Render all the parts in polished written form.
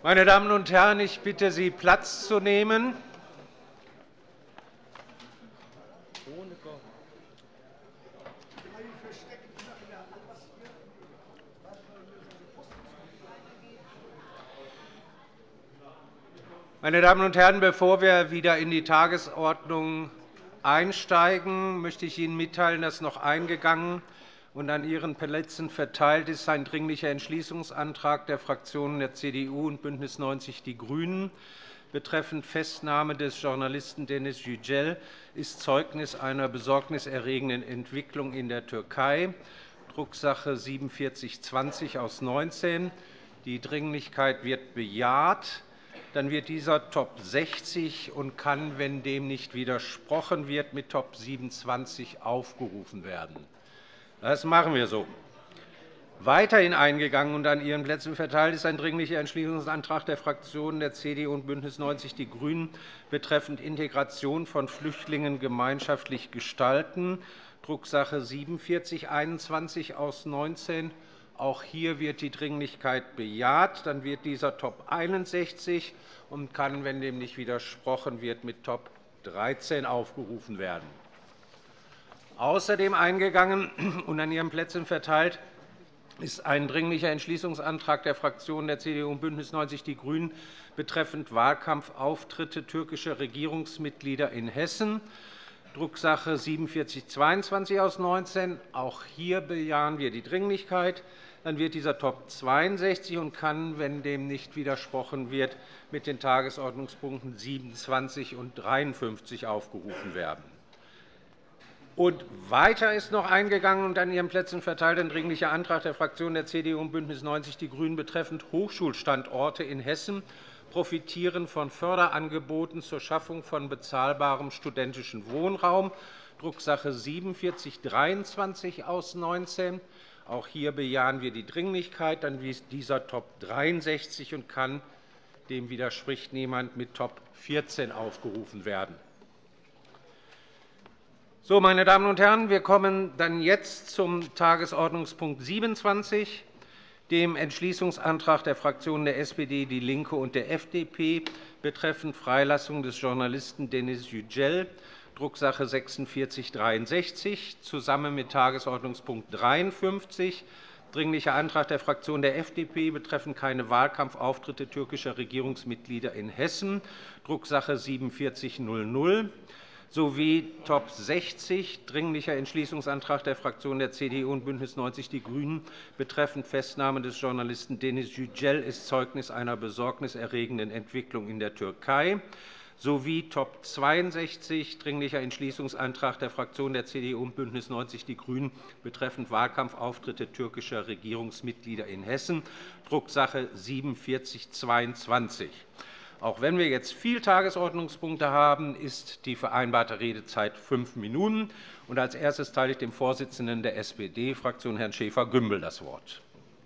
Meine Damen und Herren, ich bitte Sie, Platz zu nehmen. Meine Damen und Herren, bevor wir wieder in die Tagesordnung einsteigen, möchte ich Ihnen mitteilen, dass noch eingegangen und an Ihren Plätzen verteilt ist ein Dringlicher Entschließungsantrag der Fraktionen der CDU und BÜNDNIS 90 die GRÜNEN betreffend Festnahme des Journalisten Deniz Yücel ist Zeugnis einer besorgniserregenden Entwicklung in der Türkei, Drucksache 4720 aus 19. Die Dringlichkeit wird bejaht. Dann wird dieser Top 60 und kann, wenn dem nicht widersprochen wird, mit Top 27 aufgerufen werden. Das machen wir so. Weiterhin eingegangen und an Ihren Plätzen verteilt ist ein Dringlicher Entschließungsantrag der Fraktionen der CDU und BÜNDNIS 90 die GRÜNEN betreffend Integration von Flüchtlingen gemeinschaftlich gestalten, Drucksache 4721 aus 19. Auch hier wird die Dringlichkeit bejaht. Dann wird dieser Top 61 und kann, wenn dem nicht widersprochen wird, mit Top 13 aufgerufen werden. Außerdem eingegangen und an Ihren Plätzen verteilt ist ein Dringlicher Entschließungsantrag der Fraktionen der CDU und BÜNDNIS 90 die GRÜNEN betreffend Wahlkampfauftritte türkischer Regierungsmitglieder in Hessen, Drucksache 4722 aus 19. Auch hier bejahen wir die Dringlichkeit. Dann wird dieser Top 62 und kann, wenn dem nicht widersprochen wird, mit den Tagesordnungspunkten 27 und 53 aufgerufen werden. Und weiter ist noch eingegangen und an Ihren Plätzen verteilt ein Dringlicher Antrag der Fraktionen der CDU und BÜNDNIS 90 die GRÜNEN betreffend Hochschulstandorte in Hessen profitieren von Förderangeboten zur Schaffung von bezahlbarem studentischen Wohnraum, Drucksache 4723 aus 19. Auch hier bejahen wir die Dringlichkeit. Dann ist dieser Top 63 und kann, dem widerspricht niemand, mit Top 14 aufgerufen werden. So, meine Damen und Herren, wir kommen dann jetzt zum Tagesordnungspunkt 27, dem Entschließungsantrag der Fraktionen der SPD, DIE LINKE und der FDP betreffend Freilassung des Journalisten Deniz Yücel, Drucksache 4663, zusammen mit Tagesordnungspunkt 53, Dringlicher Antrag der Fraktion der FDP betreffend keine Wahlkampfauftritte türkischer Regierungsmitglieder in Hessen, Drucksache 4700, sowie Top 60, Dringlicher Entschließungsantrag der Fraktionen der CDU und BÜNDNIS 90 die GRÜNEN betreffend Festnahme des Journalisten Deniz Yücel ist Zeugnis einer besorgniserregenden Entwicklung in der Türkei, sowie Top 62, Dringlicher Entschließungsantrag der Fraktionen der CDU und BÜNDNIS 90 die GRÜNEN betreffend Wahlkampfauftritte türkischer Regierungsmitglieder in Hessen, Drucksache 4722. Auch wenn wir jetzt viele Tagesordnungspunkte haben, ist die vereinbarte Redezeit 5 Minuten. Als Erstes teile ich dem Vorsitzenden der SPD-Fraktion, Herrn Schäfer-Gümbel, das Wort.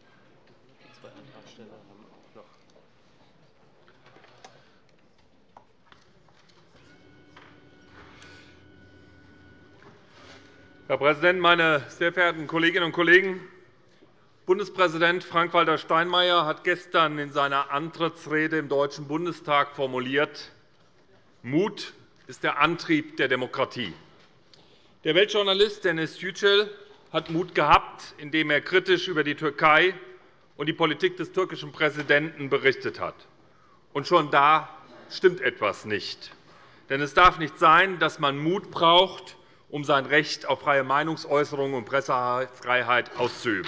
Herr Präsident, meine sehr verehrten Kolleginnen und Kollegen! Bundespräsident Frank-Walter Steinmeier hat gestern in seiner Antrittsrede im Deutschen Bundestag formuliert: Mut ist der Antrieb der Demokratie. Der Weltjournalist Deniz Yücel hat Mut gehabt, indem er kritisch über die Türkei und die Politik des türkischen Präsidenten berichtet hat. Und schon da stimmt etwas nicht. Denn es darf nicht sein, dass man Mut braucht, um sein Recht auf freie Meinungsäußerung und Pressefreiheit auszuüben.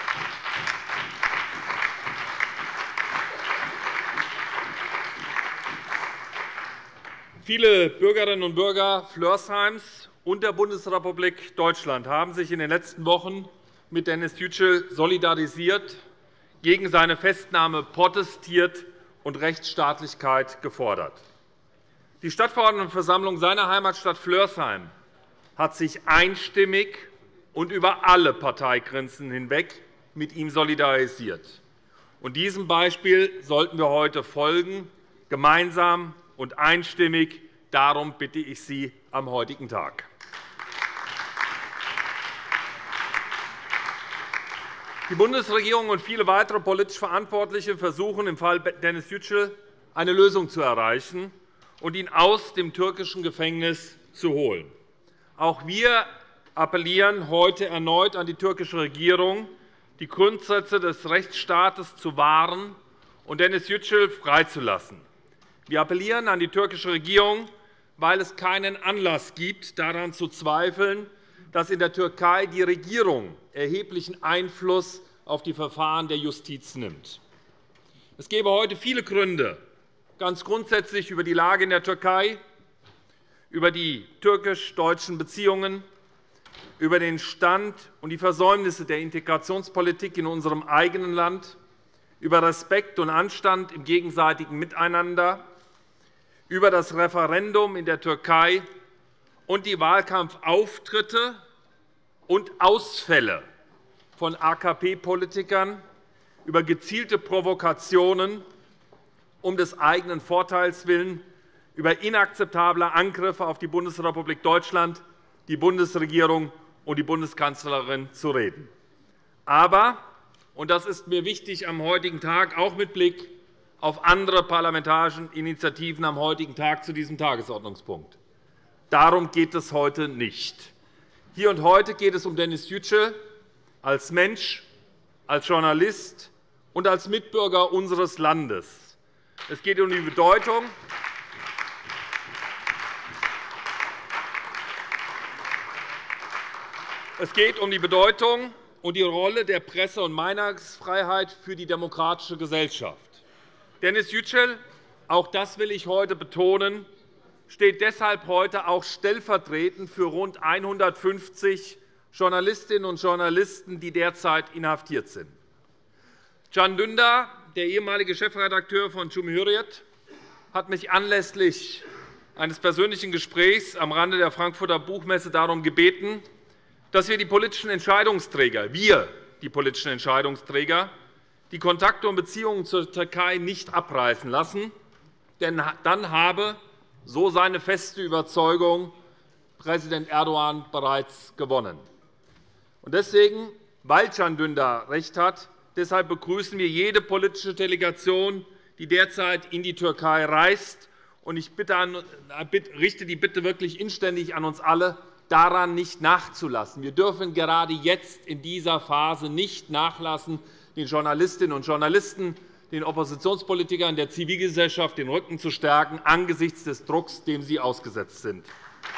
Viele Bürgerinnen und Bürger Flörsheims und der Bundesrepublik Deutschland haben sich in den letzten Wochen mit Deniz Yücel solidarisiert, gegen seine Festnahme protestiert und Rechtsstaatlichkeit gefordert. Die Stadtverordnetenversammlung seiner Heimatstadt Flörsheim hat sich einstimmig und über alle Parteigrenzen hinweg mit ihm solidarisiert. Diesem Beispiel sollten wir heute folgen, gemeinsam und einstimmig. Darum bitte ich Sie am heutigen Tag. 。 Die Bundesregierung und viele weitere politisch Verantwortliche versuchen im Fall Deniz Yücel eine Lösung zu erreichen und ihn aus dem türkischen Gefängnis zu holen. Auch wir appellieren heute erneut an die türkische Regierung, die Grundsätze des Rechtsstaates zu wahren und Deniz Yücel freizulassen. Wir appellieren an die türkische Regierung, weil es keinen Anlass gibt, daran zu zweifeln, dass in der Türkei die Regierung erheblichen Einfluss auf die Verfahren der Justiz nimmt. Es gäbe heute viele Gründe, ganz grundsätzlich über die Lage in der Türkei, über die türkisch-deutschen Beziehungen, über den Stand und die Versäumnisse der Integrationspolitik in unserem eigenen Land, über Respekt und Anstand im gegenseitigen Miteinander, über das Referendum in der Türkei und die Wahlkampfauftritte und Ausfälle von AKP-Politikern, über gezielte Provokationen um des eigenen Vorteils willen, über inakzeptable Angriffe auf die Bundesrepublik Deutschland, die Bundesregierung und die Bundeskanzlerin zu reden. Aber, und das ist mir wichtig am heutigen Tag, auch mit Blick auf andere parlamentarische Initiativen am heutigen Tag zu diesem Tagesordnungspunkt. Darum geht es heute nicht. Hier und heute geht es um Deniz Yücel als Mensch, als Journalist und als Mitbürger unseres Landes. Es geht um die Bedeutung und die Rolle der Presse- und Meinungsfreiheit für die demokratische Gesellschaft. Deniz Yücel, auch das will ich heute betonen, steht deshalb heute auch stellvertretend für rund 150 Journalistinnen und Journalisten, die derzeit inhaftiert sind. Can Dündar, der ehemalige Chefredakteur von Cumhuriyet, hat mich anlässlich eines persönlichen Gesprächs am Rande der Frankfurter Buchmesse darum gebeten, dass wir die politischen Entscheidungsträger, die Kontakte und Beziehungen zur Türkei nicht abreißen lassen, denn dann habe, so seine feste Überzeugung, Präsident Erdogan bereits gewonnen. Deswegen, weil Can Dündar recht hat, deshalb begrüßen wir jede politische Delegation, die derzeit in die Türkei reist. Ich richte die Bitte wirklich inständig an uns alle, daran nicht nachzulassen. Wir dürfen gerade jetzt in dieser Phase nicht nachlassen, den Journalistinnen und Journalisten, den Oppositionspolitikern der Zivilgesellschaft den Rücken zu stärken angesichts des Drucks, dem sie ausgesetzt sind.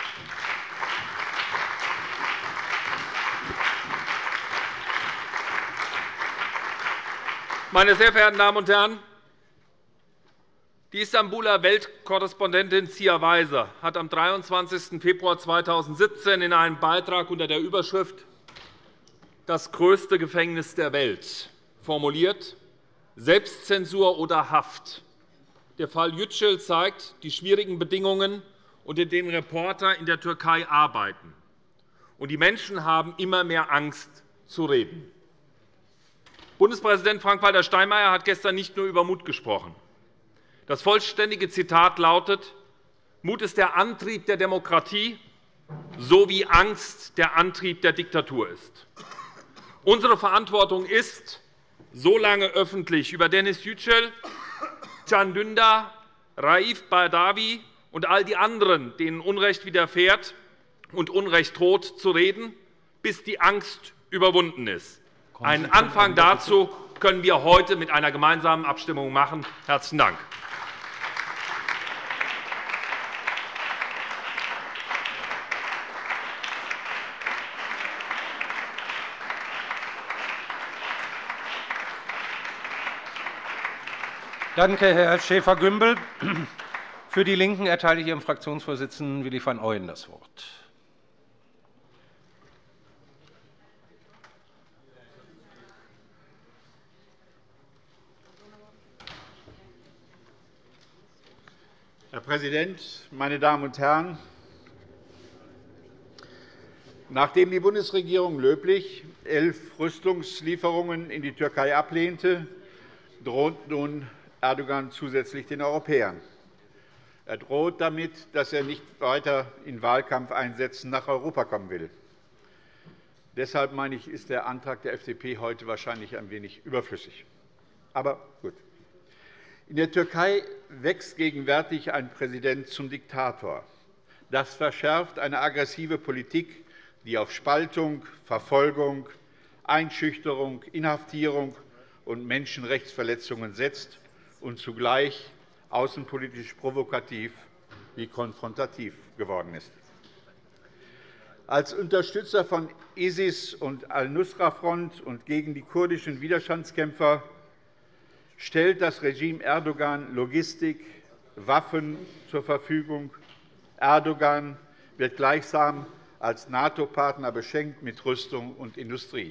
Meine sehr verehrten Damen und Herren, die Istanbuler Weltkorrespondentin Zia Weiser hat am 23. Februar 2017 in einem Beitrag unter der Überschrift »Das größte Gefängnis der Welt« formuliert: Selbstzensur oder Haft. Der Fall Yücel zeigt die schwierigen Bedingungen, unter denen Reporter in der Türkei arbeiten. Und die Menschen haben immer mehr Angst, zu reden. Bundespräsident Frank-Walter Steinmeier hat gestern nicht nur über Mut gesprochen. Das vollständige Zitat lautet: Mut ist der Antrieb der Demokratie, so wie Angst der Antrieb der Diktatur ist. Unsere Verantwortung ist, so lange öffentlich über Deniz Yücel, Can Dündar, Raif Badawi und all die anderen, denen Unrecht widerfährt und Unrecht droht, zu reden, bis die Angst überwunden ist. Einen Anfang dazu können wir heute mit einer gemeinsamen Abstimmung machen. Herzlichen Dank. Danke, Herr Schäfer-Gümbel. Für die LINKEN erteile ich Ihrem Fraktionsvorsitzenden Willi van Ooyen das Wort. Herr Präsident, meine Damen und Herren! Nachdem die Bundesregierung löblich 11 Rüstungslieferungen in die Türkei ablehnte, droht nun Erdogan zusätzlich den Europäern. Er droht damit, dass er nicht weiter in Wahlkampfeinsätzen nach Europa kommen will. Deshalb meine ich, ist der Antrag der FDP heute wahrscheinlich ein wenig überflüssig. Aber gut. In der Türkei wächst gegenwärtig ein Präsident zum Diktator. Das verschärft eine aggressive Politik, die auf Spaltung, Verfolgung, Einschüchterung, Inhaftierung und Menschenrechtsverletzungen setzt und zugleich außenpolitisch provokativ wie konfrontativ geworden ist. Als Unterstützer von ISIS und Al-Nusra-Front und gegen die kurdischen Widerstandskämpfer stellt das Regime Erdogan Logistik, Waffen zur Verfügung. Erdogan wird gleichsam als NATO-Partner beschenkt mit Rüstung und Industrie.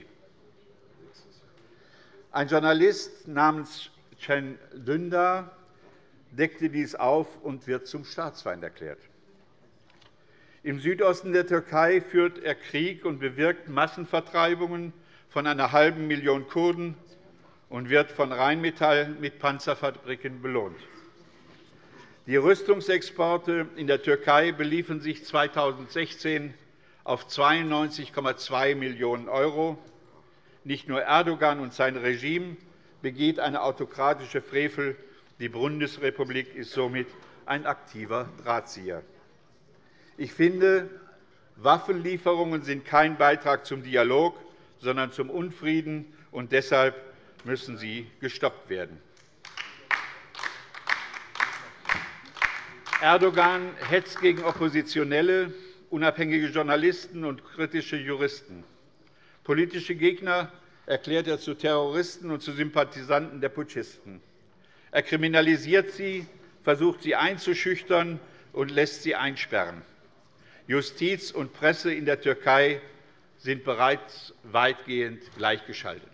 Ein Journalist namens Can Dündar deckte dies auf und wird zum Staatsfeind erklärt. Im Südosten der Türkei führt er Krieg und bewirkt Massenvertreibungen von einer halben Million Kurden und wird von Rheinmetall mit Panzerfabriken belohnt. Die Rüstungsexporte in der Türkei beliefen sich 2016 auf 92,2 Millionen €. Nicht nur Erdogan und sein Regime begeht eine autokratische Frevel, die Bundesrepublik ist somit ein aktiver Drahtzieher. Ich finde, Waffenlieferungen sind kein Beitrag zum Dialog, sondern zum Unfrieden, und deshalb müssen sie gestoppt werden. Erdogan hetzt gegen Oppositionelle, unabhängige Journalisten und kritische Juristen. Politische Gegner erklärt er zu Terroristen und zu Sympathisanten der Putschisten. Er kriminalisiert sie, versucht sie einzuschüchtern und lässt sie einsperren. Justiz und Presse in der Türkei sind bereits weitgehend gleichgeschaltet.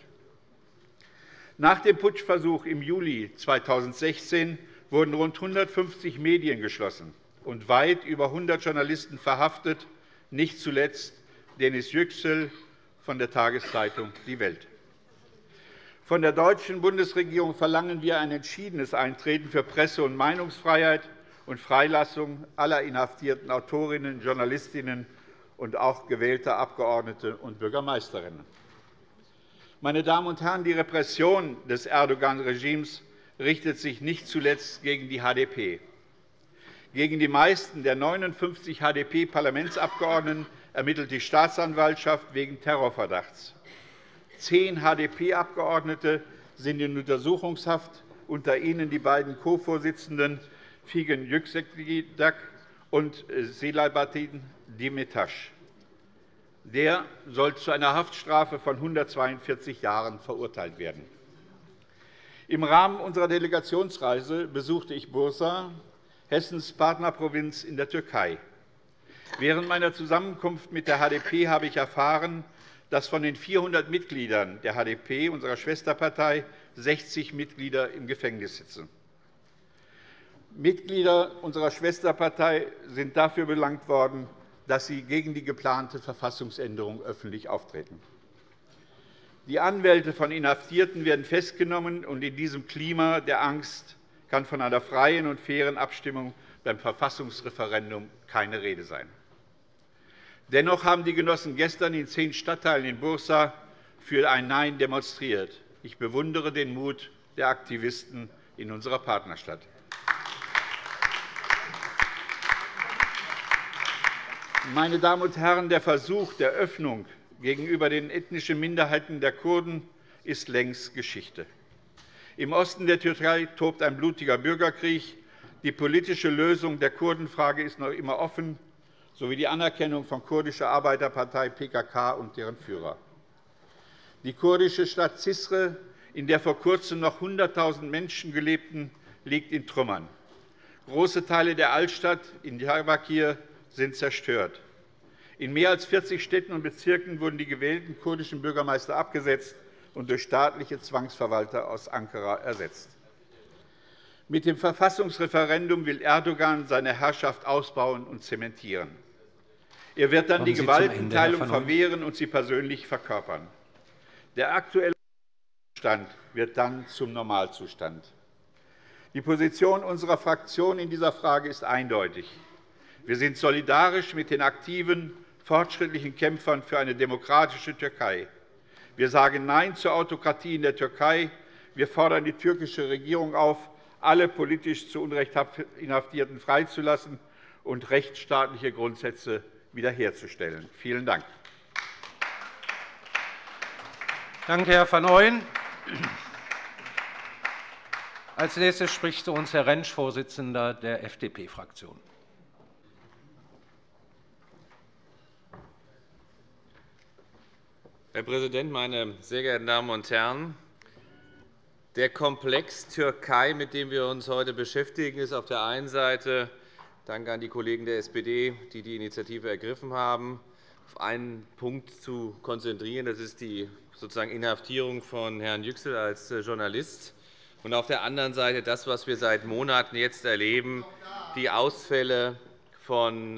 Nach dem Putschversuch im Juli 2016 wurden rund 150 Medien geschlossen und weit über 100 Journalisten verhaftet, nicht zuletzt Deniz Yüksel von der Tageszeitung Die Welt. Von der deutschen Bundesregierung verlangen wir ein entschiedenes Eintreten für Presse- und Meinungsfreiheit und Freilassung aller inhaftierten Autorinnen, Journalistinnen und auch gewählter Abgeordnete und Bürgermeisterinnen. Meine Damen und Herren, die Repression des Erdogan-Regimes richtet sich nicht zuletzt gegen die HDP. Gegen die meisten der 59 HDP-Parlamentsabgeordneten ermittelt die Staatsanwaltschaft wegen Terrorverdachts. 10 HDP-Abgeordnete sind in Untersuchungshaft, unter ihnen die beiden Co-Vorsitzenden Figen Yüksekdag und Selahattin Demirtas. Der soll zu einer Haftstrafe von 142 Jahren verurteilt werden. Im Rahmen unserer Delegationsreise besuchte ich Bursa, Hessens Partnerprovinz in der Türkei. Während meiner Zusammenkunft mit der HDP habe ich erfahren, dass von den 400 Mitgliedern der HDP, unserer Schwesterpartei, 60 Mitglieder im Gefängnis sitzen. Mitglieder unserer Schwesterpartei sind dafür belangt worden, dass sie gegen die geplante Verfassungsänderung öffentlich auftreten. Die Anwälte von Inhaftierten werden festgenommen, und in diesem Klima der Angst kann von einer freien und fairen Abstimmung beim Verfassungsreferendum keine Rede sein. Dennoch haben die Genossen gestern in 10 Stadtteilen in Bursa für ein Nein demonstriert. Ich bewundere den Mut der Aktivisten in unserer Partnerstadt. Meine Damen und Herren, der Versuch der Öffnung gegenüber den ethnischen Minderheiten der Kurden ist längst Geschichte. Im Osten der Türkei tobt ein blutiger Bürgerkrieg. Die politische Lösung der Kurdenfrage ist noch immer offen, sowie die Anerkennung von kurdischer Arbeiterpartei PKK und deren Führer. Die kurdische Stadt Cizre, in der vor Kurzem noch 100.000 Menschen lebten, liegt in Trümmern. Große Teile der Altstadt in Diyarbakir sind zerstört. In mehr als 40 Städten und Bezirken wurden die gewählten kurdischen Bürgermeister abgesetzt und durch staatliche Zwangsverwalter aus Ankara ersetzt. Mit dem Verfassungsreferendum will Erdogan seine Herrschaft ausbauen und zementieren. Er wird dann die Gewaltenteilung verwehren und sie persönlich verkörpern. Der aktuelle Zustand wird dann zum Normalzustand. Die Position unserer Fraktion in dieser Frage ist eindeutig. Wir sind solidarisch mit den aktiven, fortschrittlichen Kämpfern für eine demokratische Türkei. Wir sagen Nein zur Autokratie in der Türkei. Wir fordern die türkische Regierung auf, alle politisch zu Unrecht Inhaftierten freizulassen und rechtsstaatliche Grundsätze wiederherzustellen. Vielen Dank. Danke, Herr van Ooyen. Als Nächstes spricht zu uns Herr Rentsch, Vorsitzender der FDP-Fraktion. Herr Präsident, meine sehr geehrten Damen und Herren! Der Komplex Türkei, mit dem wir uns heute beschäftigen, ist auf der einen Seite – danke an die Kollegen der SPD, die die Initiative ergriffen haben – auf einen Punkt zu konzentrieren. Das ist die Inhaftierung von Herrn Yüksel als Journalist. Und auf der anderen Seite das, was wir seit Monaten jetzt erleben, die Ausfälle von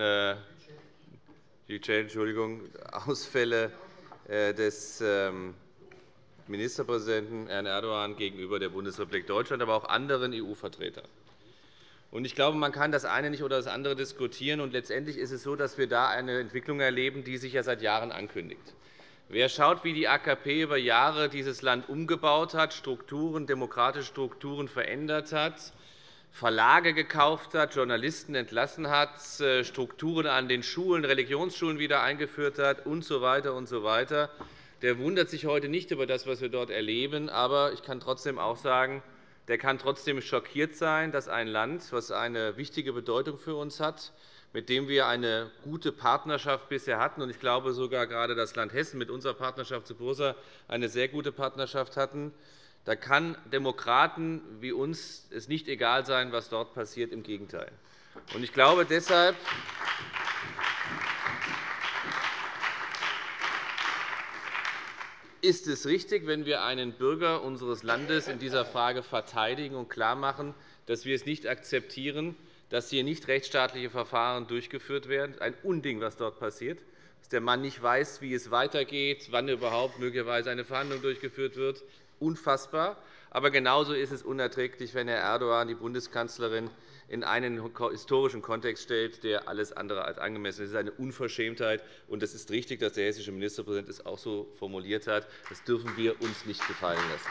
des Ministerpräsidenten Herrn Erdoğan gegenüber der Bundesrepublik Deutschland, aber auch anderen EU-Vertretern. Ich glaube, man kann das eine nicht oder das andere diskutieren. Und letztendlich ist es so, dass wir da eine Entwicklung erleben, die sich ja seit Jahren ankündigt. Wer schaut, wie die AKP über Jahre dieses Land umgebaut hat, demokratische Strukturen verändert hat, Verlage gekauft hat, Journalisten entlassen hat, Strukturen an den Schulen, Religionsschulen wieder eingeführt hat usw. usw., der wundert sich heute nicht über das, was wir dort erleben. Aber ich kann trotzdem auch sagen, der kann trotzdem schockiert sein, dass ein Land, das eine wichtige Bedeutung für uns hat, mit dem wir eine gute Partnerschaft bisher hatten, und ich glaube sogar gerade das Land Hessen mit unserer Partnerschaft zu Bursa eine sehr gute Partnerschaft hatten, da kann Demokraten wie uns es nicht egal sein, was dort passiert, im Gegenteil. Ich glaube deshalb, ist es richtig, wenn wir einen Bürger unseres Landes in dieser Frage verteidigen und klarmachen, dass wir es nicht akzeptieren, dass hier nicht rechtsstaatliche Verfahren durchgeführt werden. Ein Unding, was dort passiert, dass der Mann nicht weiß, wie es weitergeht, wann überhaupt möglicherweise eine Verhandlung durchgeführt wird. Unfassbar. Aber genauso ist es unerträglich, wenn Herr Erdoğan die Bundeskanzlerin in einen historischen Kontext stellt, der alles andere als angemessen ist. Das ist eine Unverschämtheit. Und es ist richtig, dass der hessische Ministerpräsident es auch so formuliert hat. Das dürfen wir uns nicht gefallen lassen.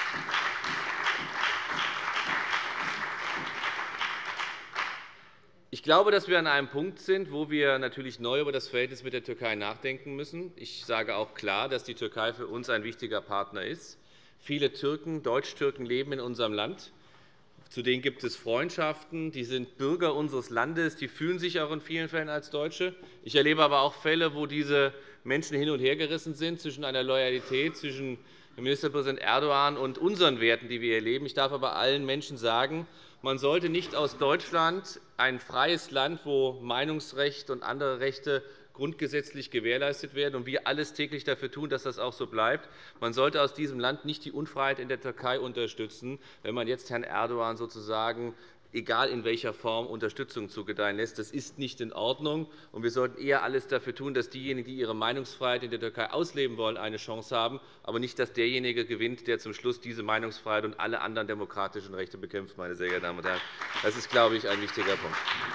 Ich glaube, dass wir an einem Punkt sind, wo wir natürlich neu über das Verhältnis mit der Türkei nachdenken müssen. Ich sage auch klar, dass die Türkei für uns ein wichtiger Partner ist. Viele Türken, Deutschtürken leben in unserem Land. Zu denen gibt es Freundschaften. Die sind Bürger unseres Landes. Die fühlen sich auch in vielen Fällen als Deutsche. Ich erlebe aber auch Fälle, wo diese Menschen hin und her gerissen sind zwischen einer Loyalität zwischen Ministerpräsident Erdoğan und unseren Werten, die wir hier leben. Ich darf aber allen Menschen sagen, man sollte nicht aus Deutschland, ein freies Land, wo Meinungsrecht und andere Rechte grundgesetzlich gewährleistet werden und wir alles täglich dafür tun, dass das auch so bleibt. Man sollte aus diesem Land nicht die Unfreiheit in der Türkei unterstützen, wenn man jetzt Herrn Erdoğan sozusagen egal in welcher Form Unterstützung zugedeihen lässt. Das ist nicht in Ordnung. Und wir sollten eher alles dafür tun, dass diejenigen, die ihre Meinungsfreiheit in der Türkei ausleben wollen, eine Chance haben, aber nicht, dass derjenige gewinnt, der zum Schluss diese Meinungsfreiheit und alle anderen demokratischen Rechte bekämpft. Meine sehr geehrten Damen und Herren. Das ist, glaube ich, ein wichtiger Punkt.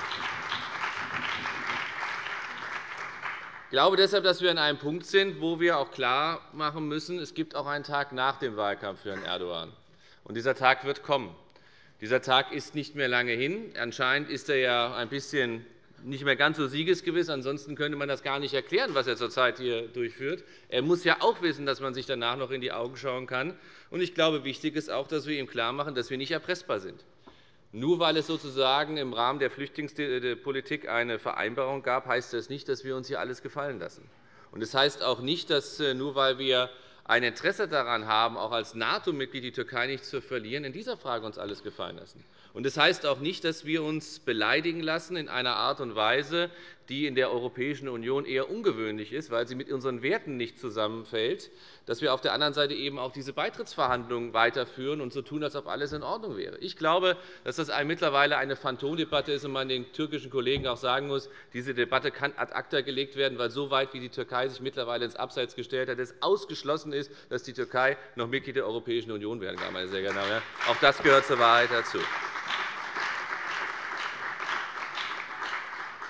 Ich glaube deshalb, dass wir an einem Punkt sind, wo wir auch klarmachen müssen, es gibt auch einen Tag nach dem Wahlkampf für Herrn Erdoğan. Und dieser Tag wird kommen. Dieser Tag ist nicht mehr lange hin. Anscheinend ist er ja ein bisschen nicht mehr ganz so siegesgewiss. Ansonsten könnte man das gar nicht erklären, was er zurzeit hier durchführt. Er muss ja auch wissen, dass man sich danach noch in die Augen schauen kann. Und ich glaube, wichtig ist auch, dass wir ihm klarmachen, dass wir nicht erpressbar sind. Nur weil es sozusagen im Rahmen der Flüchtlingspolitik eine Vereinbarung gab, heißt das nicht, dass wir uns hier alles gefallen lassen. Und das heißt auch nicht, dass nur weil wir ein Interesse daran haben, auch als NATO-Mitglied die Türkei nicht zu verlieren, in dieser Frage uns alles gefallen lassen. Und das heißt auch nicht, dass wir uns beleidigen lassen in einer Art und Weise, die in der Europäischen Union eher ungewöhnlich ist, weil sie mit unseren Werten nicht zusammenfällt, dass wir auf der anderen Seite eben auch diese Beitrittsverhandlungen weiterführen und so tun, als ob alles in Ordnung wäre. Ich glaube, dass das mittlerweile eine Phantomdebatte ist und man den türkischen Kollegen auch sagen muss, diese Debatte kann ad acta gelegt werden, weil so weit, wie die Türkei sich mittlerweile ins Abseits gestellt hat, es ausgeschlossen ist, dass die Türkei noch Mitglied der Europäischen Union werden kann. Meine sehr geehrten Damen und Herren. Auch das gehört zur Wahrheit dazu.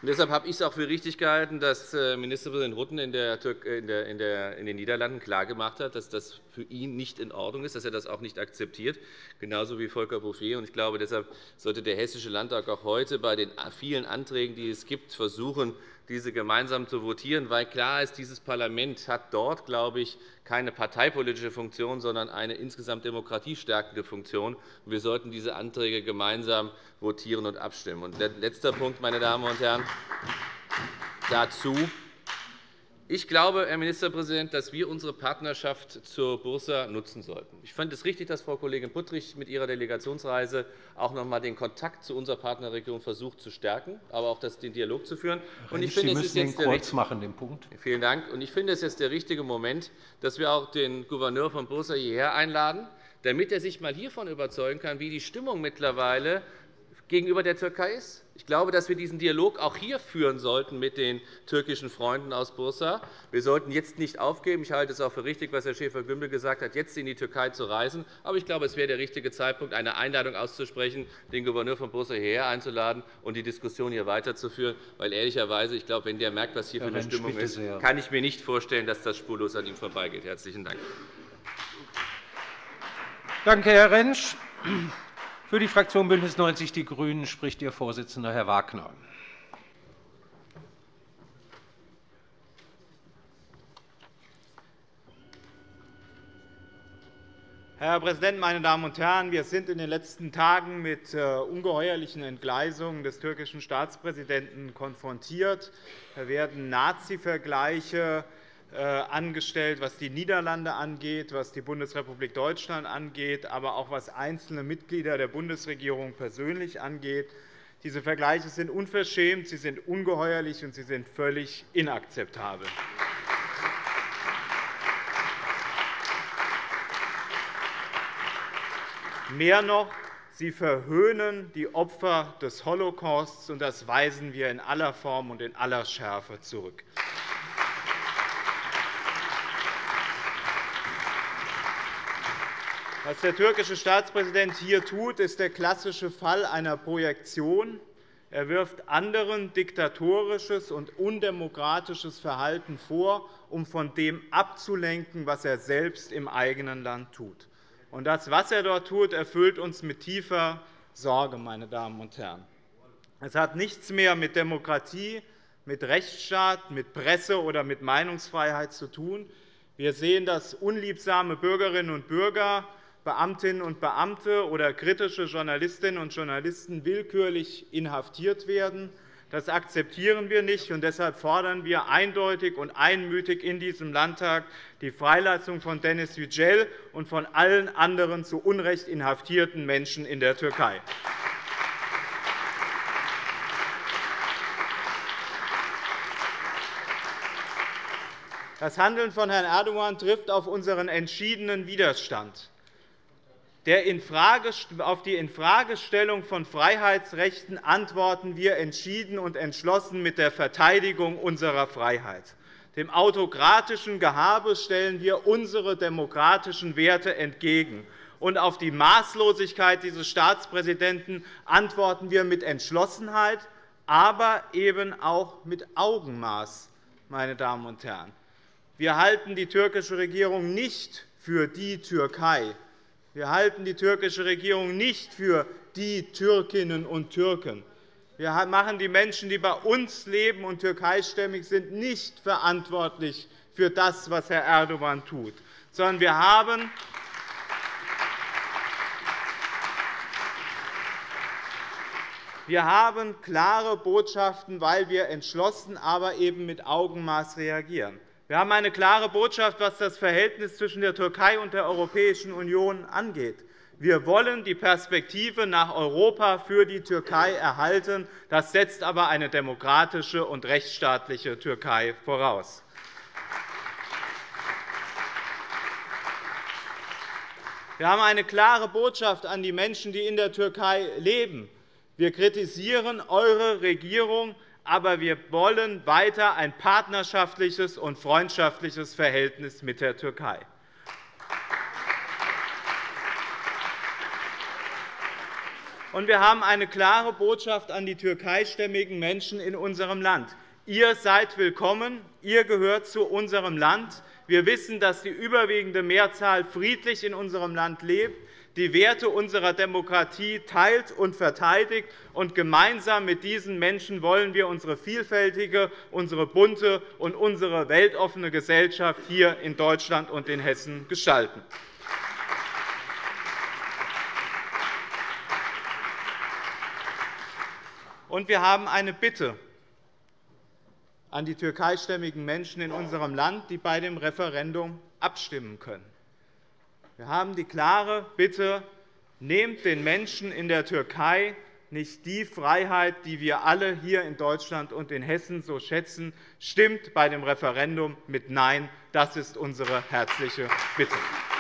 Deshalb habe ich es auch für richtig gehalten, dass Ministerpräsident Rutten in den Niederlanden klargemacht hat, dass das für ihn nicht in Ordnung ist, dass er das auch nicht akzeptiert, genauso wie Volker Bouffier. Ich glaube, deshalb sollte der Hessische Landtag auch heute bei den vielen Anträgen, die es gibt, versuchen, diese gemeinsam zu votieren, weil klar ist, dieses Parlament hat dort, glaube ich, keine parteipolitische Funktion, sondern eine insgesamt demokratiestärkende Funktion. Wir sollten diese Anträge gemeinsam votieren und abstimmen. Und der letzte Punkt, meine Damen und Herren, dazu. Ich glaube, Herr Ministerpräsident, dass wir unsere Partnerschaft zur Bursa nutzen sollten. Ich fand es richtig, dass Frau Kollegin Puttrich mit ihrer Delegationsreise auch noch einmal den Kontakt zu unserer Partnerregion versucht zu stärken, aber auch den Dialog zu führen. Ich finde, Sie müssen ihn kurz machen, den Punkt. Vielen Dank. Ich finde, es ist jetzt der richtige Moment, dass wir auch den Gouverneur von Bursa hierher einladen, damit er sich einmal hiervon überzeugen kann, wie die Stimmung mittlerweile gegenüber der Türkei ist. Ich glaube, dass wir diesen Dialog auch hier führen sollten mit den türkischen Freunden aus Bursa. Wir sollten jetzt nicht aufgeben. Ich halte es auch für richtig, was Herr Schäfer-Gümbel gesagt hat, jetzt in die Türkei zu reisen. Aber ich glaube, es wäre der richtige Zeitpunkt, eine Einladung auszusprechen, den Gouverneur von Bursa hierher einzuladen und die Diskussion hier weiterzuführen. Weil ehrlicherweise, ich glaube, wenn der merkt, was hier für eine Stimmung ist, kann ich mir nicht vorstellen, dass das spurlos an ihm vorbeigeht. Herzlichen Dank. Danke, Herr Rentsch. Für die Fraktion BÜNDNIS 90 die GRÜNEN spricht Ihr Vorsitzender, Herr Wagner. Herr Präsident, meine Damen und Herren! Wir sind in den letzten Tagen mit ungeheuerlichen Entgleisungen des türkischen Staatspräsidenten konfrontiert. Da werden Nazi-Vergleiche angestellt, was die Niederlande angeht, was die Bundesrepublik Deutschland angeht, aber auch was einzelne Mitglieder der Bundesregierung persönlich angeht. Diese Vergleiche sind unverschämt, sie sind ungeheuerlich, und sie sind völlig inakzeptabel. Mehr noch, sie verhöhnen die Opfer des Holocausts, und das weisen wir in aller Form und in aller Schärfe zurück. Was der türkische Staatspräsident hier tut, ist der klassische Fall einer Projektion. Er wirft anderen diktatorisches und undemokratisches Verhalten vor, um von dem abzulenken, was er selbst im eigenen Land tut. Und das, was er dort tut, erfüllt uns mit tiefer Sorge, meine Damen und Herren. Es hat nichts mehr mit Demokratie, mit Rechtsstaat, mit Presse oder mit Meinungsfreiheit zu tun. Wir sehen, dass unliebsame Bürgerinnen und Bürger, Beamtinnen und Beamte oder kritische Journalistinnen und Journalisten willkürlich inhaftiert werden. Das akzeptieren wir nicht, und deshalb fordern wir eindeutig und einmütig in diesem Landtag die Freilassung von Deniz Yücel und von allen anderen zu Unrecht inhaftierten Menschen in der Türkei. Das Handeln von Herrn Erdogan trifft auf unseren entschiedenen Widerstand. Auf die Infragestellung von Freiheitsrechten antworten wir entschieden und entschlossen mit der Verteidigung unserer Freiheit. Dem autokratischen Gehabe stellen wir unsere demokratischen Werte entgegen. Und auf die Maßlosigkeit dieses Staatspräsidenten antworten wir mit Entschlossenheit, aber eben auch mit Augenmaß. Meine Damen und Herren. Wir halten die türkische Regierung nicht für die Türkei. Wir halten die türkische Regierung nicht für die Türkinnen und Türken. Wir machen die Menschen, die bei uns leben und türkeistämmig sind, nicht verantwortlich für das, was Herr Erdogan tut, sondern wir haben klare Botschaften, weil wir entschlossen, aber eben mit Augenmaß reagieren. Wir haben eine klare Botschaft, was das Verhältnis zwischen der Türkei und der Europäischen Union angeht. Wir wollen die Perspektive nach Europa für die Türkei erhalten. Das setzt aber eine demokratische und rechtsstaatliche Türkei voraus. Wir haben eine klare Botschaft an die Menschen, die in der Türkei leben. Wir kritisieren eure Regierung, aber wir wollen weiter ein partnerschaftliches und freundschaftliches Verhältnis mit der Türkei. Und wir haben eine klare Botschaft an die türkeistämmigen Menschen in unserem Land. Ihr seid willkommen, ihr gehört zu unserem Land. Wir wissen, dass die überwiegende Mehrzahl friedlich in unserem Land lebt, die Werte unserer Demokratie teilt und verteidigt. Und gemeinsam mit diesen Menschen wollen wir unsere vielfältige, unsere bunte und unsere weltoffene Gesellschaft hier in Deutschland und in Hessen gestalten. Und wir haben eine Bitte an die türkeistämmigen Menschen in unserem Land, die bei dem Referendum abstimmen können. Wir haben die klare Bitte, nehmt den Menschen in der Türkei nicht die Freiheit, die wir alle hier in Deutschland und in Hessen so schätzen. Stimmt bei dem Referendum mit Nein. Das ist unsere herzliche Bitte.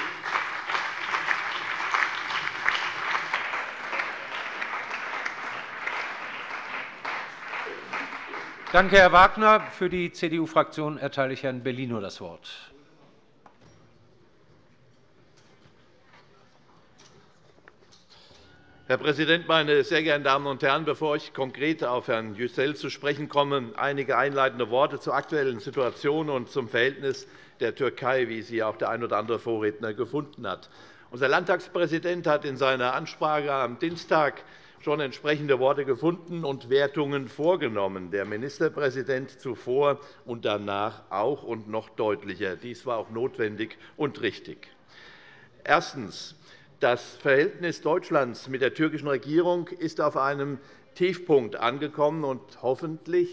Danke, Herr Wagner. Für die CDU-Fraktion erteile ich Herrn Bellino das Wort. Herr Präsident, meine sehr geehrten Damen und Herren! Bevor ich konkret auf Herrn Yücel zu sprechen komme, einige einleitende Worte zur aktuellen Situation und zum Verhältnis der Türkei, wie sie auch der ein oder andere Vorredner gefunden hat. Unser Landtagspräsident hat in seiner Ansprache am Dienstag schon entsprechende Worte gefunden und Wertungen vorgenommen, der Ministerpräsident zuvor und danach auch und noch deutlicher. Dies war auch notwendig und richtig. Erstens. Das Verhältnis Deutschlands mit der türkischen Regierung ist auf einem Tiefpunkt angekommen, und hoffentlich,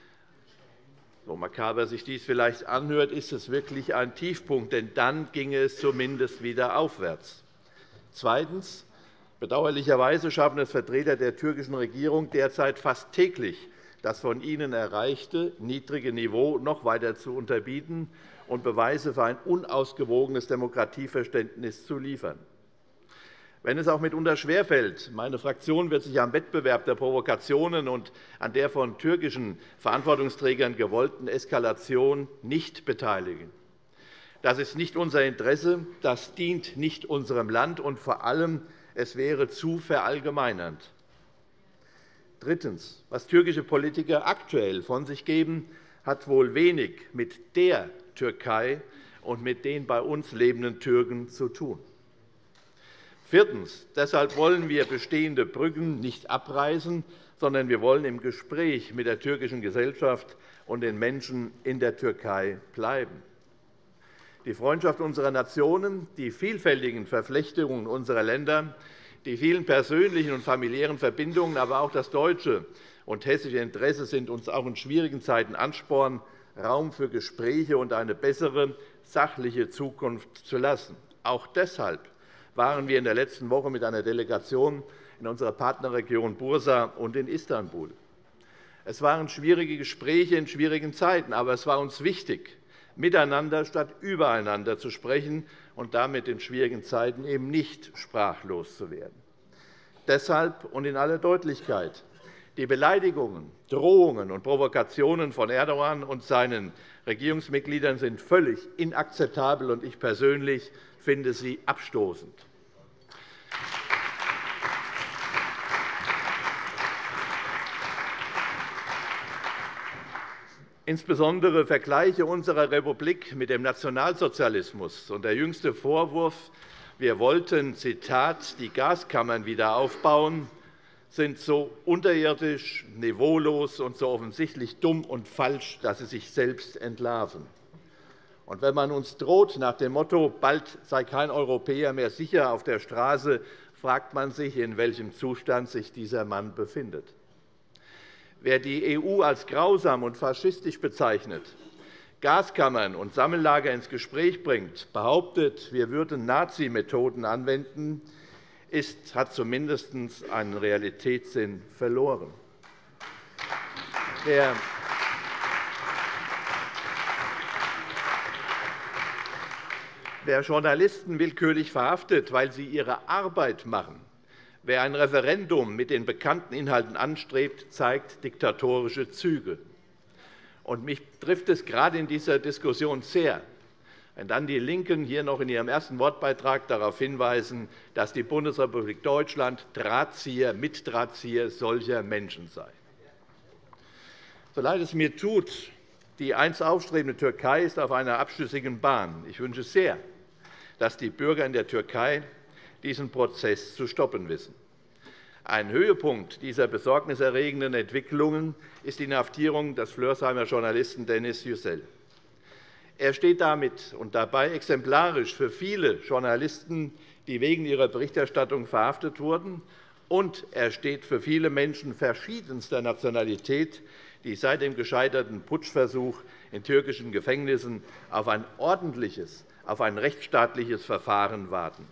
so makaber sich dies vielleicht anhört, ist es wirklich ein Tiefpunkt, denn dann ginge es zumindest wieder aufwärts. Zweitens. Bedauerlicherweise schaffen es Vertreter der türkischen Regierung derzeit fast täglich, das von ihnen erreichte niedrige Niveau noch weiter zu unterbieten und Beweise für ein unausgewogenes Demokratieverständnis zu liefern. Wenn es auch mitunter schwerfällt, meine Fraktion wird sich am Wettbewerb der Provokationen und an der von türkischen Verantwortungsträgern gewollten Eskalation nicht beteiligen. Das ist nicht unser Interesse, das dient nicht unserem Land, und vor allem, es wäre zu verallgemeinernd. Drittens. Was türkische Politiker aktuell von sich geben, hat wohl wenig mit der Türkei und mit den bei uns lebenden Türken zu tun. Viertens. Deshalb wollen wir bestehende Brücken nicht abreißen, sondern wir wollen im Gespräch mit der türkischen Gesellschaft und den Menschen in der Türkei bleiben. Die Freundschaft unserer Nationen, die vielfältigen Verflechtungen unserer Länder, die vielen persönlichen und familiären Verbindungen, aber auch das deutsche und hessische Interesse sind uns auch in schwierigen Zeiten Ansporn, Raum für Gespräche und eine bessere, sachliche Zukunft zu lassen. Auch deshalb waren wir in der letzten Woche mit einer Delegation in unserer Partnerregion Bursa und in Istanbul. Es waren schwierige Gespräche in schwierigen Zeiten, aber es war uns wichtig, miteinander statt übereinander zu sprechen und damit in schwierigen Zeiten eben nicht sprachlos zu werden. Deshalb und in aller Deutlichkeit: Die Beleidigungen, Drohungen und Provokationen von Erdogan und seinen Regierungsmitgliedern sind völlig inakzeptabel, und ich persönlich finde sie abstoßend. Insbesondere Vergleiche unserer Republik mit dem Nationalsozialismus und der jüngste Vorwurf, wir wollten, Zitat, die Gaskammern wieder aufbauen, sind so unterirdisch, niveaulos und so offensichtlich dumm und falsch, dass sie sich selbst entlarven. Und wenn man uns droht nach dem Motto, bald sei kein Europäer mehr sicher auf der Straße, fragt man sich, in welchem Zustand sich dieser Mann befindet. Wer die EU als grausam und faschistisch bezeichnet, Gaskammern und Sammellager ins Gespräch bringt, behauptet, wir würden Nazi-Methoden anwenden, hat zumindest einen Realitätssinn verloren. Wer Journalisten willkürlich verhaftet, weil sie ihre Arbeit machen, wer ein Referendum mit den bekannten Inhalten anstrebt, zeigt diktatorische Züge. Und mich trifft es gerade in dieser Diskussion sehr, Wenn dann die LINKEN hier noch in ihrem ersten Wortbeitrag darauf hinweisen, dass die Bundesrepublik Deutschland Drahtzieher, Mitdrahtzieher solcher Menschen sei. So leid es mir tut, die einst aufstrebende Türkei ist auf einer abschüssigen Bahn. Ich wünsche sehr, dass die Bürger in der Türkei diesen Prozess zu stoppen wissen. Ein Höhepunkt dieser besorgniserregenden Entwicklungen ist die Inhaftierung des Flörsheimer Journalisten Deniz Yücel. Er steht damit und dabei exemplarisch für viele Journalisten, die wegen ihrer Berichterstattung verhaftet wurden, und er steht für viele Menschen verschiedenster Nationalität, die seit dem gescheiterten Putschversuch in türkischen Gefängnissen auf ein ordentliches, auf ein rechtsstaatliches Verfahren warten.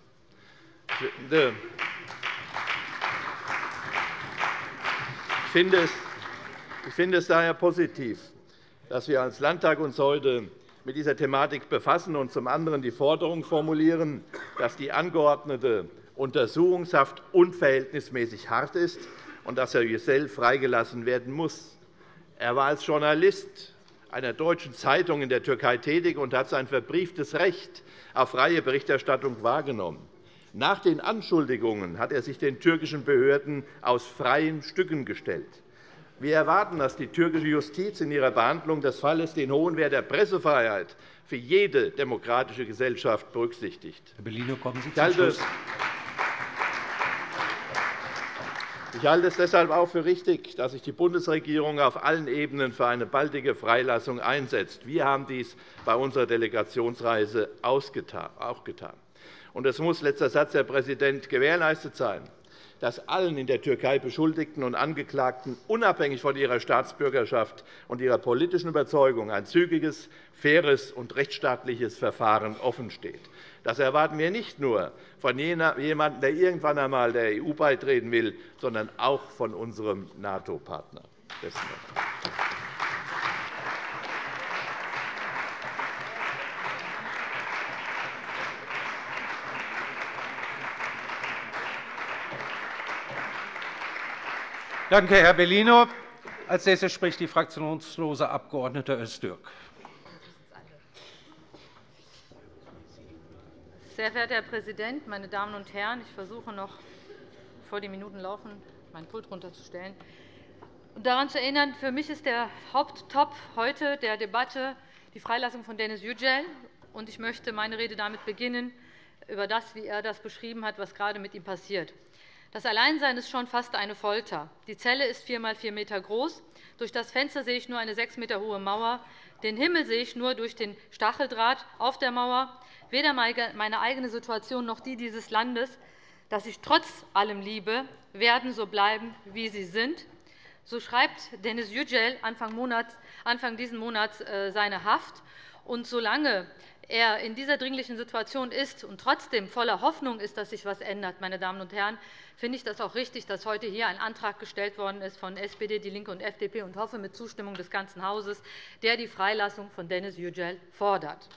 Ich finde es daher positiv, dass wir als Landtag uns heute mit dieser Thematik befassen und zum anderen die Forderung formulieren, dass die angeordnete Untersuchungshaft unverhältnismäßig hart ist und dass Herr Yücel freigelassen werden muss. Er war als Journalist einer deutschen Zeitung in der Türkei tätig und hat sein verbrieftes Recht auf freie Berichterstattung wahrgenommen. Nach den Anschuldigungen hat er sich den türkischen Behörden aus freien Stücken gestellt. Wir erwarten, dass die türkische Justiz in ihrer Behandlung des Falles den hohen Wert der Pressefreiheit für jede demokratische Gesellschaft berücksichtigt. Herr Bellino, kommen Sie zum Schluss. Ich halte es deshalb auch für richtig, dass sich die Bundesregierung auf allen Ebenen für eine baldige Freilassung einsetzt. Wir haben dies bei unserer Delegationsreise auch getan. Und es muss, letzter Satz, Herr Präsident, gewährleistet sein, dass allen in der Türkei Beschuldigten und Angeklagten unabhängig von ihrer Staatsbürgerschaft und ihrer politischen Überzeugung ein zügiges, faires und rechtsstaatliches Verfahren offensteht. Das erwarten wir nicht nur von jemandem, der irgendwann einmal der EU beitreten will, sondern auch von unserem NATO-Partner. Besten Dank. Danke, Herr Bellino. Als Nächster spricht die fraktionslose Abg. Öztürk. Sehr verehrter Herr Präsident, meine Damen und Herren! Ich versuche noch, bevor die Minuten laufen, mein Pult runterzustellen. Und daran zu erinnern, für mich ist der Haupttop heute der Debatte die Freilassung von Deniz Yücel. Und ich möchte meine Rede damit beginnen, über das, wie er das beschrieben hat, was gerade mit ihm passiert. Das Alleinsein ist schon fast eine Folter. Die Zelle ist 4 x 4 Meter groß. Durch das Fenster sehe ich nur eine 6 Meter hohe Mauer. Den Himmel sehe ich nur durch den Stacheldraht auf der Mauer. Weder meine eigene Situation noch die dieses Landes, das ich trotz allem liebe, werden so bleiben, wie sie sind. So schreibt Deniz Yücel Anfang dieses Monats seine Haft. Und solange er in dieser dringlichen Situation ist und trotzdem voller Hoffnung ist, dass sich etwas ändert, meine Damen und Herren, finde ich das auch richtig, dass heute hier ein Antrag gestellt worden ist von SPD, DIE LINKE und FDP und hoffe mit Zustimmung des ganzen Hauses, der die Freilassung von Deniz Yücel fordert.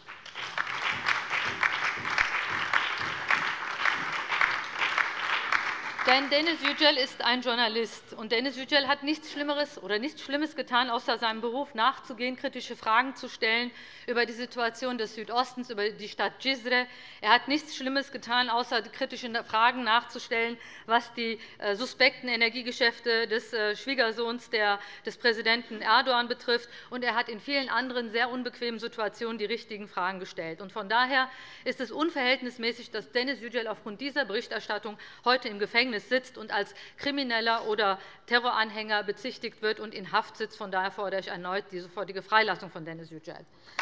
Denn Deniz Yücel ist ein Journalist, und Deniz Yücel hat nichts Schlimmes getan, außer seinem Beruf nachzugehen, kritische Fragen zu stellen über die Situation des Südostens, über die Stadt Cizre. Er hat nichts Schlimmes getan, außer kritische Fragen nachzustellen, was die suspekten Energiegeschäfte des Schwiegersohns des Präsidenten Erdogan betrifft. Und er hat in vielen anderen sehr unbequemen Situationen die richtigen Fragen gestellt. Von daher ist es unverhältnismäßig, dass Deniz Yücel aufgrund dieser Berichterstattung heute im Gefängnis sitzt und als Krimineller oder Terroranhänger bezichtigt wird und in Haft sitzt. Von daher fordere ich erneut die sofortige Freilassung von Deniz Yücel.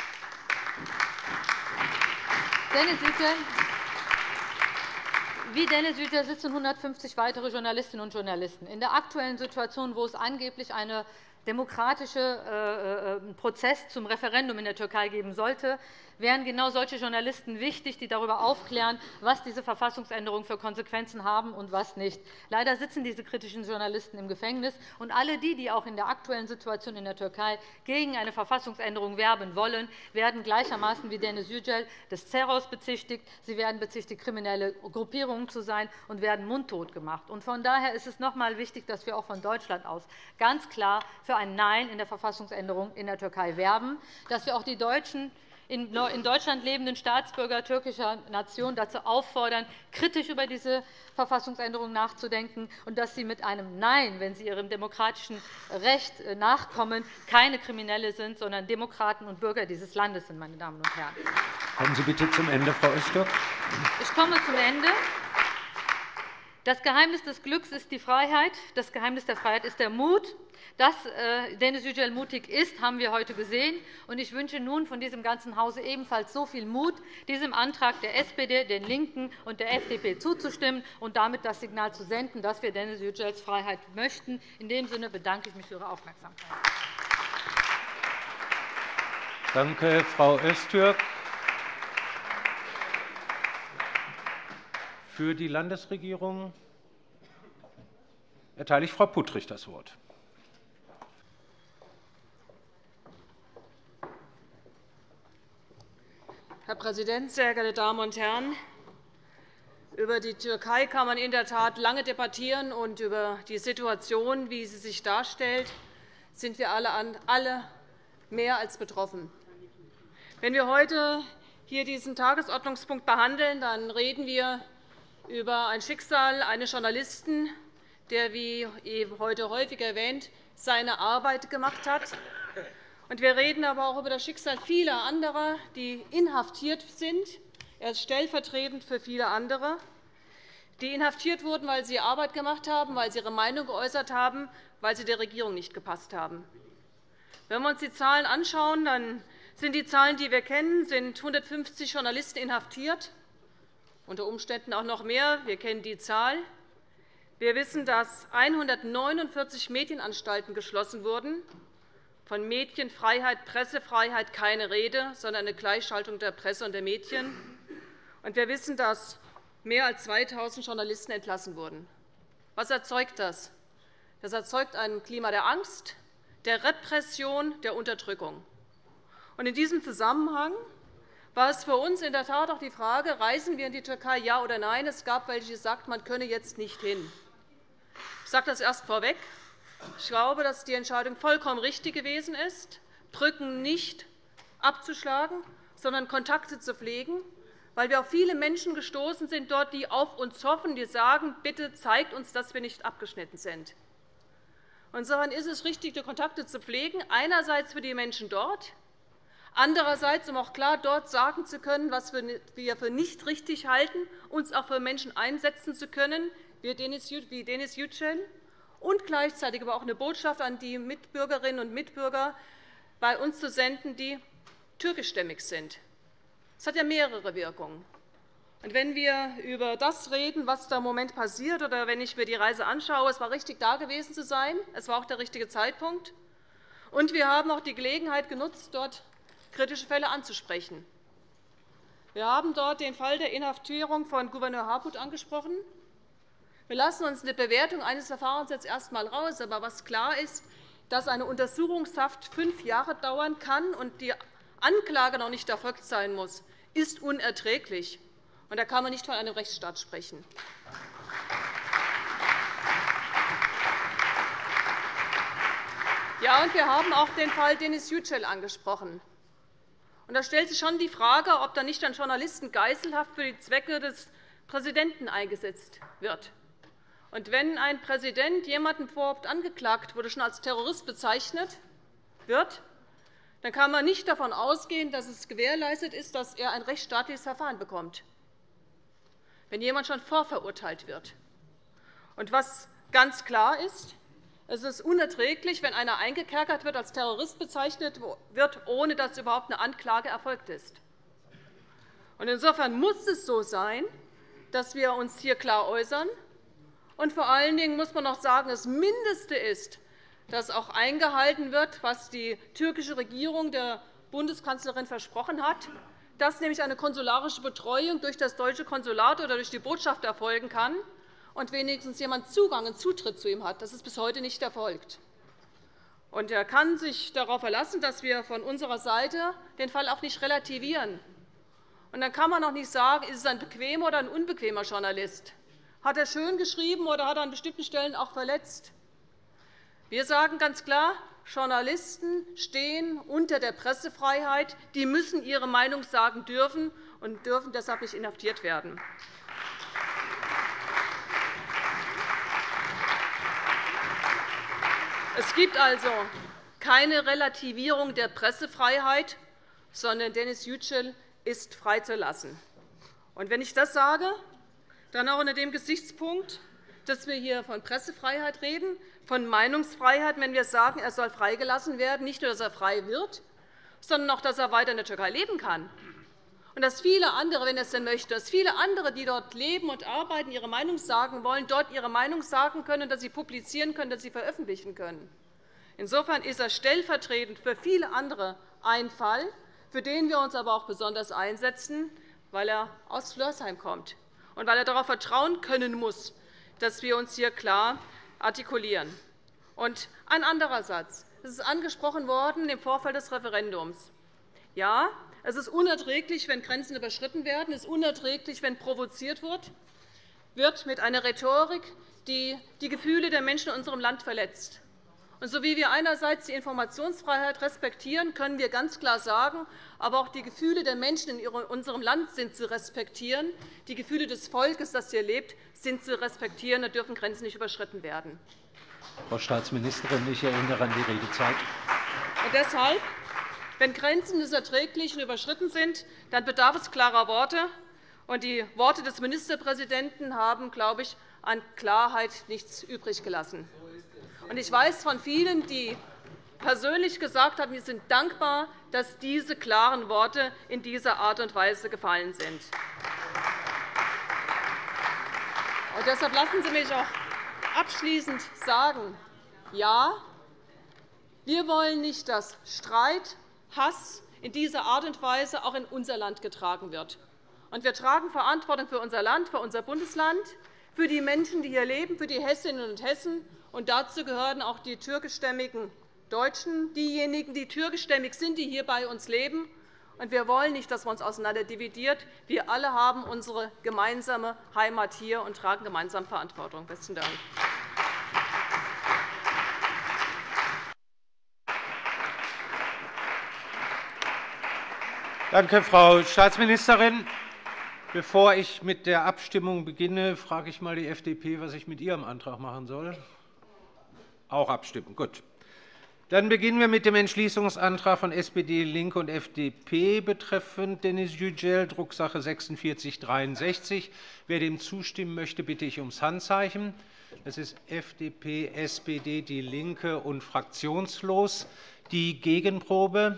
Wie Deniz Yücel sitzen 150 weitere Journalistinnen und Journalisten. In der aktuellen Situation, wo es angeblich einen demokratischen Prozess zum Referendum in der Türkei geben sollte, wären genau solche Journalisten wichtig, die darüber aufklären, was diese Verfassungsänderungen für Konsequenzen haben und was nicht. Leider sitzen diese kritischen Journalisten im Gefängnis, und alle die auch in der aktuellen Situation in der Türkei gegen eine Verfassungsänderung werben wollen, werden gleichermaßen wie Deniz Yücel des Terrors bezichtigt. Sie werden bezichtigt, kriminelle Gruppierungen zu sein, und werden mundtot gemacht. Von daher ist es noch einmal wichtig, dass wir auch von Deutschland aus ganz klar für ein Nein in der Verfassungsänderung in der Türkei werben, dass wir auch die deutschen in Deutschland lebenden Staatsbürger türkischer Nation dazu auffordern, kritisch über diese Verfassungsänderung nachzudenken, und dass sie mit einem Nein, wenn sie ihrem demokratischen Recht nachkommen, keine Kriminelle sind, sondern Demokraten und Bürger dieses Landes sind. Meine Damen und Herren. Kommen Sie bitte zum Ende, Frau Öztürk. Ich komme zum Ende. Das Geheimnis des Glücks ist die Freiheit. Das Geheimnis der Freiheit ist der Mut. Dass Denis Yücel mutig ist, haben wir heute gesehen. Ich wünsche nun von diesem ganzen Hause ebenfalls so viel Mut, diesem Antrag der SPD, den LINKEN und der FDP zuzustimmen und damit das Signal zu senden, dass wir Denis Yücels Freiheit möchten. In dem Sinne bedanke ich mich für Ihre Aufmerksamkeit. Danke, Frau Öztürk. Für die Landesregierung erteile ich Frau Puttrich das Wort. Herr Präsident, sehr geehrte Damen und Herren! Über die Türkei kann man in der Tat lange debattieren, und über die Situation, wie sie sich darstellt, sind wir alle mehr als betroffen. Wenn wir heute hier diesen Tagesordnungspunkt behandeln, dann reden wir über ein Schicksal eines Journalisten, der, wie heute häufig erwähnt, seine Arbeit gemacht hat. Wir reden aber auch über das Schicksal vieler anderer, die inhaftiert sind. Er ist stellvertretend für viele andere, die inhaftiert wurden, weil sie Arbeit gemacht haben, weil sie ihre Meinung geäußert haben, weil sie der Regierung nicht gepasst haben. Wenn wir uns die Zahlen anschauen, dann sind die Zahlen, die wir kennen, sind 150 Journalisten inhaftiert, unter Umständen auch noch mehr. Wir kennen die Zahl. Wir wissen, dass 149 Medienanstalten geschlossen wurden. Von Medienfreiheit, Pressefreiheit keine Rede, sondern eine Gleichschaltung der Presse und der Medien. Und wir wissen, dass mehr als 2.000 Journalisten entlassen wurden. Was erzeugt das? Das erzeugt ein Klima der Angst, der Repression, der Unterdrückung. Und in diesem Zusammenhang war es für uns in der Tat auch die Frage, reisen wir in die Türkei, ja oder nein? Es gab welche, die sagten, man könne jetzt nicht hin. Ich sage das erst vorweg. Ich glaube, dass die Entscheidung vollkommen richtig gewesen ist, Brücken nicht abzuschlagen, sondern Kontakte zu pflegen, weil wir auf viele Menschen gestoßen sind, dort, die auf uns hoffen, die sagen, bitte zeigt uns, dass wir nicht abgeschnitten sind. Insofern ist es richtig, die Kontakte zu pflegen, einerseits für die Menschen dort, andererseits, um auch klar dort sagen zu können, was wir für nicht richtig halten, uns auch für Menschen einsetzen zu können, wie Denis Yücel, und gleichzeitig aber auch eine Botschaft an die Mitbürgerinnen und Mitbürger bei uns zu senden, die türkischstämmig sind. Das hat ja mehrere Wirkungen. Und wenn wir über das reden, was da im Moment passiert, oder wenn ich mir die Reise anschaue, es war richtig, da gewesen zu sein, es war auch der richtige Zeitpunkt, und wir haben auch die Gelegenheit genutzt, dort kritische Fälle anzusprechen. Wir haben dort den Fall der Inhaftierung von Gouverneur Harput angesprochen. Wir lassen uns eine Bewertung eines Verfahrens jetzt erst einmal raus. Aber was klar ist, dass eine Untersuchungshaft 5 Jahre dauern kann und die Anklage noch nicht erfolgt sein muss, ist unerträglich. Und da kann man nicht von einem Rechtsstaat sprechen. Ja, und wir haben auch den Fall Denis Yücel angesprochen. Und da stellt sich schon die Frage, ob da nicht ein Journalisten geiselhaft für die Zwecke des Präsidenten eingesetzt wird. Und wenn ein Präsident jemanden vorab angeklagt wurde, schon als Terrorist bezeichnet wird, dann kann man nicht davon ausgehen, dass es gewährleistet ist, dass er ein rechtsstaatliches Verfahren bekommt, wenn jemand schon vorverurteilt wird. Und was ganz klar ist, es ist unerträglich, wenn einer eingekerkert wird, als Terrorist bezeichnet wird, ohne dass überhaupt eine Anklage erfolgt ist. Und insofern muss es so sein, dass wir uns hier klar äußern. Und vor allen Dingen muss man noch sagen, das Mindeste ist, dass auch eingehalten wird, was die türkische Regierung der Bundeskanzlerin versprochen hat, dass nämlich eine konsularische Betreuung durch das deutsche Konsulat oder durch die Botschaft erfolgen kann und wenigstens jemand Zugang und Zutritt zu ihm hat. Das ist bis heute nicht erfolgt. Und er kann sich darauf verlassen, dass wir von unserer Seite den Fall auch nicht relativieren. Und dann kann man auch nicht sagen, ist es ein bequemer oder ein unbequemer Journalist. Hat er schön geschrieben oder hat er an bestimmten Stellen auch verletzt? Wir sagen ganz klar, Journalisten stehen unter der Pressefreiheit. Die müssen ihre Meinung sagen dürfen und dürfen deshalb nicht inhaftiert werden. Es gibt also keine Relativierung der Pressefreiheit, sondern Denis Yücel ist freizulassen. Und wenn ich das sage, dann auch unter dem Gesichtspunkt, dass wir hier von Pressefreiheit reden, von Meinungsfreiheit, wenn wir sagen, er soll freigelassen werden, nicht nur, dass er frei wird, sondern auch, dass er weiter in der Türkei leben kann. Und dass viele andere, wenn er es denn möchte, dass viele andere, die dort leben und arbeiten, ihre Meinung sagen wollen, dort ihre Meinung sagen können, dass sie publizieren können, dass sie veröffentlichen können. Insofern ist er stellvertretend für viele andere ein Fall, für den wir uns aber auch besonders einsetzen, weil er aus Flörsheim kommt und weil er darauf vertrauen können muss, dass wir uns hier klar artikulieren. Und ein anderer Satz. Es ist angesprochen worden im Vorfeld des Referendums. Ja, es ist unerträglich, wenn Grenzen überschritten werden. Es ist unerträglich, wenn provoziert wird mit einer Rhetorik, die die Gefühle der Menschen in unserem Land verletzt. Und so wie wir einerseits die Informationsfreiheit respektieren, können wir ganz klar sagen, aber auch die Gefühle der Menschen in unserem Land sind zu respektieren. Die Gefühle des Volkes, das hier lebt, sind zu respektieren. Da dürfen Grenzen nicht überschritten werden. Frau Staatsministerin, ich erinnere an die Redezeit. Und deshalb, wenn Grenzen des Erträglichen überschritten sind, dann bedarf es klarer Worte. Und die Worte des Ministerpräsidenten haben, glaube ich, an Klarheit nichts übrig gelassen. Und ich weiß von vielen, die persönlich gesagt haben, wir sind dankbar, dass diese klaren Worte in dieser Art und Weise gefallen sind. Und deshalb lassen Sie mich auch abschließend sagen, ja, wir wollen nicht, dass Streit, Hass in dieser Art und Weise auch in unser Land getragen wird. Und wir tragen Verantwortung für unser Land, für unser Bundesland, für die Menschen, die hier leben, für die Hessinnen und Hessen. Und dazu gehören auch die türkischstämmigen Deutschen, diejenigen, die türkischstämmig sind, die hier bei uns leben. Und wir wollen nicht, dass man uns auseinanderdividiert. Wir alle haben unsere gemeinsame Heimat hier und tragen gemeinsam Verantwortung. Besten Dank. Danke, Frau Staatsministerin. Bevor ich mit der Abstimmung beginne, frage ich einmal die FDP, was ich mit ihrem Antrag machen soll. Auch abstimmen. Gut. Dann beginnen wir mit dem Entschließungsantrag von SPD, LINKE und FDP betreffend Denis Yücel, Drucksache 19 /4663. Wer dem zustimmen möchte, bitte ich ums Handzeichen. Das ist FDP, SPD, DIE LINKE und fraktionslos. Die Gegenprobe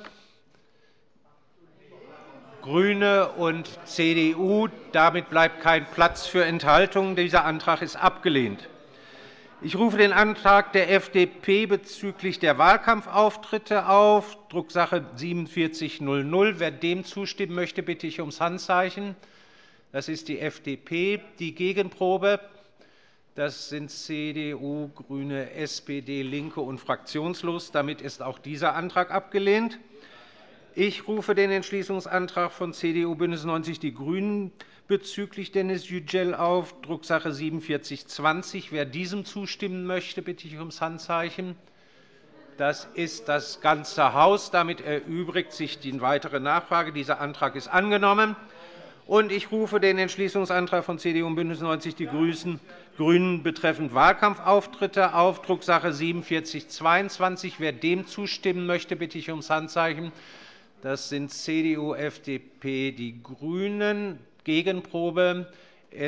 GRÜNE und CDU. Damit bleibt kein Platz für Enthaltungen. Dieser Antrag ist abgelehnt. Ich rufe den Antrag der FDP bezüglich der Wahlkampfauftritte auf, Drucksache 4700. Wer dem zustimmen möchte, bitte ich ums Handzeichen. Das ist die FDP. Die Gegenprobe, das sind CDU, GRÜNE, SPD, LINKE und fraktionslos. Damit ist auch dieser Antrag abgelehnt. Ich rufe den Entschließungsantrag von CDU, BÜNDNIS 90 die GRÜNEN bezüglich Denis Yücel auf, Drucksache 4720. Wer diesem zustimmen möchte, bitte ich ums Handzeichen. Das ist das ganze Haus. Damit erübrigt sich die weitere Nachfrage. Dieser Antrag ist angenommen. Und ich rufe den Entschließungsantrag von CDU und BÜNDNIS 90 die GRÜNEN betreffend Wahlkampfauftritte auf, Drucksache 4722. Wer dem zustimmen möchte, bitte ich ums Handzeichen. Das sind CDU, FDP, die GRÜNEN. Gegenprobe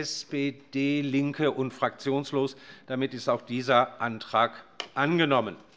SPD, LINKE und fraktionslos. Damit ist auch dieser Antrag angenommen.